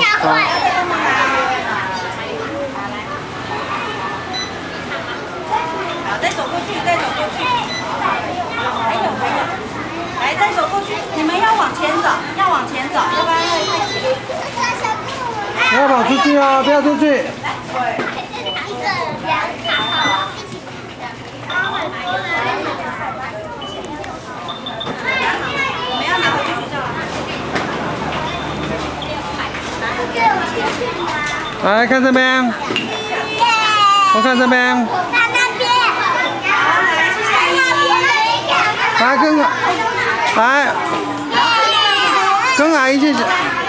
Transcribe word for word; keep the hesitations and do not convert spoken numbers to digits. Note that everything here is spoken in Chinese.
好。 好，再走过去，再走过去。还有还有，来再走过去，你们要往前走，要往前走，要不然会太挤。 不要跑出去哦，不要出去。 对。 来看这边，我看这边。 看那边。 来跟，来，跟阿姨谢谢。